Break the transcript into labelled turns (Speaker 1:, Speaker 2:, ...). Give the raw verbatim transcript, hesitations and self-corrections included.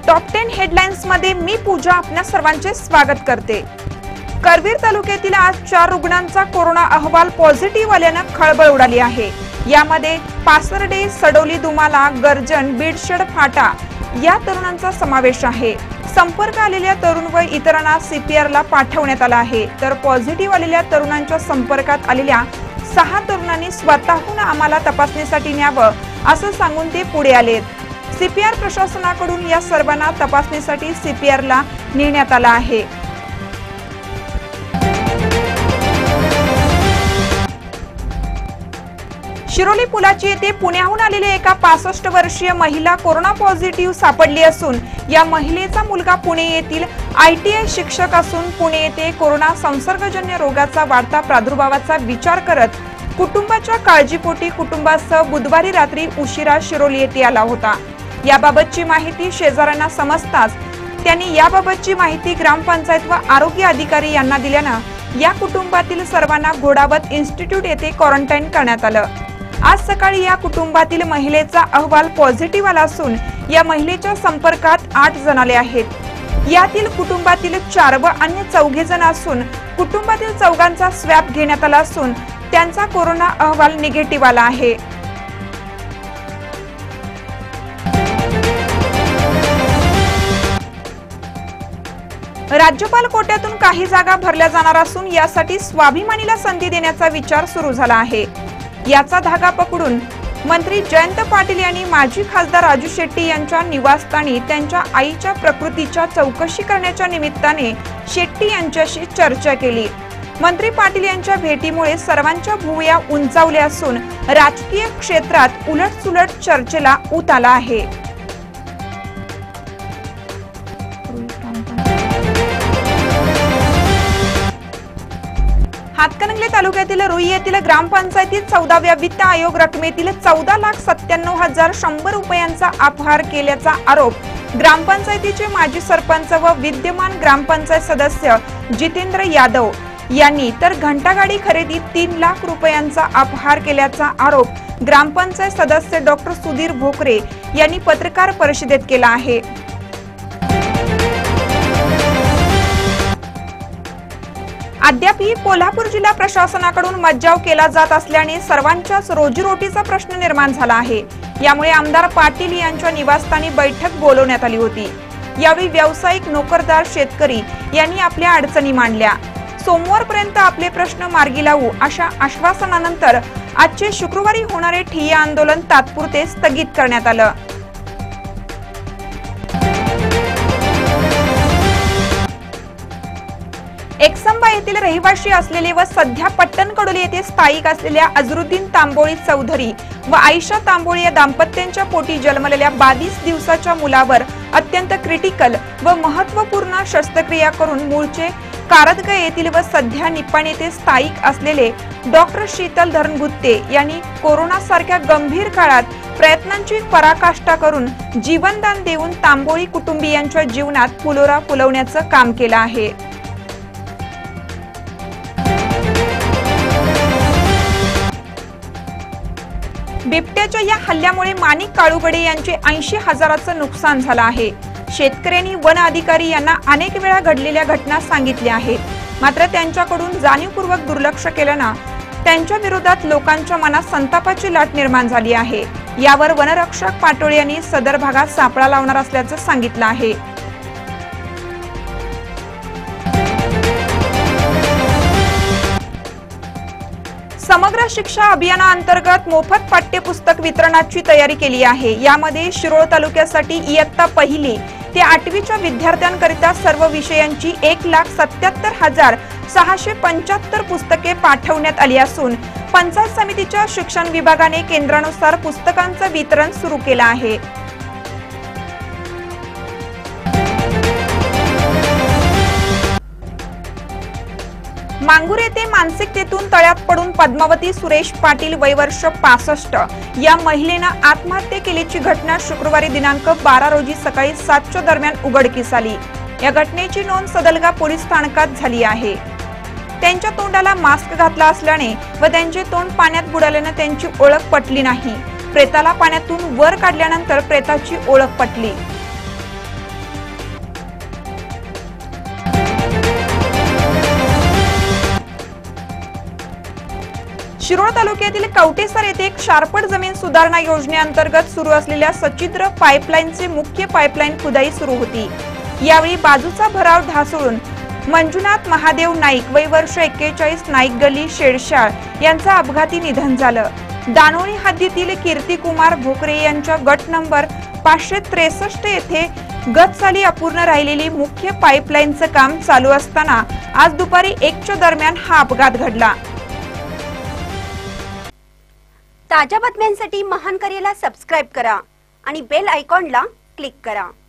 Speaker 1: Top ten headlines मध्ये मी पूजा आपल्या सर्वांचे स्वागत करते। करवीर तालुक्यातील आज चार रुग्णांचा कोरोना अहवाल पॉझिटिव्ह आल्याने खळबळ उडाली आहे। यामध्ये पासर्डे, सडोली, दुमाला, गर्जन, बीडशेड, फाटा या तरुणांचा समावेश आहे। संपर्क आलेल्या तरुण व इतरांना सीपीआर ला पाठवण्यात आला आहे, तर पॉझिटिव्ह आलेल्या तरुणांच्या संपर्कात आलेल्या सहा तरुणांनी स्वतःहून आम्हाला तपासणीसाठी न्यावं असं सांगून ते पुढे आलेत। सीपीआर प्रशासनाकडून या सर्वांना तपासणीसाठी सीपीआर ला नेण्यात आला आहे। शिरोली पुलाची येथे पुण्याहून आलेली एका पासष्ट वर्षीय महिला कोरोना पॉझिटिव्ह सापडली असून या महिलेचा मुलगा पुणे येथील आयटीआय शिक्षक असून पुणे येथे कोरोना संसर्गजन्य रोगाचा वाढता प्रादुर्भावाचा विचार करत कुटुंबाच्या काळजीपोटी कुटुंबासह बुधवारी रात्री उशिरा शिरोली येथे आला होता। याबाबतची माहिती शेजाऱ्यांना समजताच त्यांनी याबाबतची माहिती ग्रामपंचायत व आरोग्य अधिकारी यांना दिल्याने या कुटुंबातील सर्वांना घोडावत इन्स्टिट्यूट येथे क्वारंटाईन करण्यात आलं। आज सकाळी या कुटुंबातील महिलेचा अहवाल पॉझिटिव्ह आला असून या महिलेच्या संपर्कात आठ जण आले आहेत। यातील कुटुंबातील चार व अन्य चौघे जण असून कुटुंबातील चौघांचा स्वॅब घेण्यात आला असून त्यांचा कोरोना अहवाल निगेटिव्ह आला आहे। राज्यपाल कोट्यातून काही जागा भरल्या जाणार असून यासाठी स्वाभिमानीला संधी देण्याचा विचार सुरू झाला आहे। याचा धागा पकडून मंत्री जयंत पाटील यांनी माजी खासदार राजू शेट्टी यांच्या निवासस्थानी त्यांच्या आईच्या प्रकृतीच्या चौकशी करण्याच्या निमित्ताने शेट्टी यांच्याशी चर्चा केली। मंत्री पाटील यांच्या भेटीमुळे सर्वांच्या भुवया उंचावल्या असून राजकीय क्षेत्रात उलटसुलट चर्चेला ऊत आला आहे। हातकणंगले तालुक्यातील रुई येथील ग्रामपंचायतीत चौदाव्या वित्त आयोग रकमेतील चौदा लाख सत्त्याण्णव हजार शंभर रुपयांचा अपहार केल्याचा आरोप ग्रामपंचायतीचे माजी सरपंच व विद्यमान ग्रामपंचायत सदस्य जितेंद्र यादव यांनी तर घंटागाडी खरेदीत तीन लाख रुपयांचा अपहार केल्याचा आरोप ग्रामपंचायत सदस्य डॉक्टर सुधीर भोकरे यांनी पत्रकार परिषदेत केला आहे। अद्यापही कोल्हापूर जिल्हा प्रशासनाकडून मज्जाव केला जात असल्याने सर्वांच्याच रोजीरोटीचा प्रश्न निर्माण झाला आहे। यामुळे आमदार पाटील यांच्या निवासस्थानी बैठक बोलवण्यात आली होती। यावेळी व्यावसायिक, नोकरदार, शेतकरी यांनी आपल्या अडचणी मांडल्या। सोमवारपर्यंत आपले प्रश्न मार्गी लावू अशा आश्वासनानंतर आजचे शुक्रवारी होणारे ठिय्या आंदोलन तात्पुरते स्थगित करण्यात आलं। एकसंबा येथील रहिवासी असलेले व सध्या पट्टणकडोली येथे स्थायिक असलेल्या अजरुद्दीन तांबोळी चौधरी व आयशा तांबोळी या दाम्पत्याच्या पोटी जन्मलेल्या बावीस दिवसाच्या मुलावर अत्यंत क्रिटिकल व महत्त्वपूर्ण शस्त्रक्रिया करून मूळचे कारदगा येथील व सध्या निपाण येथे स्थायिक असलेले डॉक्टर शीतल धरणगुत्ते यांनी कोरोना सारख्या गंभीर काळात प्रयत्नांची पराकाष्ठा करून जीवनदान देऊन तांबोळी कुटुंबियांच्या जीवनात फुलोरा फुलवण्याचं काम केलं आहे। बिबट्याच्या या हल्ल्यामुळे माणिक काळुगडे यांचे ऐंशी हजाराचं नुकसान झालं आहे। शेतकऱ्यांनी वन अधिकारी यांना अनेक वेळा घडलेल्या घटना सांगितल्या आहेत, मात्र त्यांच्याकडून जाणीवपूर्वक दुर्लक्ष केल्याने त्यांच्या विरोधात लोकांच्या मनात संतापाची लाट निर्माण झाली आहे। यावर वनरक्षक पाटोळे यांनी सदर भागात सापळा लावणार असल्याचं सांगितलं आहे। समग्र शिक्षा अभियानाअंतर्गत मोफत पाठ्यपुस्तक वितरणाची तयारी केली आहे। यामध्ये शिरोळ तालुक्यासाठी इयत्ता पहिली ते आठवीच्या विद्यार्थ्यांकरिता सर्व विषयांची एक लाख सत्याहत्तर हजार सहाशे पंच्याहत्तर पुस्तके पाठवण्यात आली असून पंचायत समितीच्या शिक्षण विभागाने केंद्रानुसार पुस्तकांचं वितरण सुरू केलं आहे। मांगूर येथे मानसिकतेतून तळ्यात पडून पद्मावती सुरेश पाटील वय वर्ष पासष्ट या महिलेनं आत्महत्या केल्याची घटना शुक्रवारी दिनांक बारा रोजी सकाळी सातच्या दरम्यान उघडकीस आली। या घटनेची नोंद सदलगा पोलीस स्थानकात झाली आहे। त्यांच्या तोंडाला मास्क घातला असल्याने व त्यांचे तोंड पाण्यात बुडाल्याने त्यांची ओळख पटली नाही। प्रेताला पाण्यातून वर काढल्यानंतर प्रेताची ओळख पटली। शिरोळ तालुक्यातील कवटेसर येथे एक शारपट जमीन सुधारणा योजनेअंतर्गत सुरू असलेल्या सचिद्र पाईपलाईनचे मुख्य पाईपलाईन खुदाई सुरू होती। यावेळी बाजूचा भराव ढासळून मंजुनाथ महादेव नाईक वय वर्ष एक्केचाळीस नाईक गली शेडशाळ यांचा अपघाती निधन झालं। दानोळी हद्दीतील कीर्तिकुमार भोकरे यांच्या गट नंबर पाचशे त्रेसष्ट येथे गत साली अपूर्ण राहिलेली मुख्य पाईपलाईनचं काम चालू असताना आज दुपारी एकच्या दरम्यान हा अपघात घडला।
Speaker 2: ताज्या बातम्यांसाठी महान करेला सबस्क्राइब करा आणि बेल आयकॉनला क्लिक करा।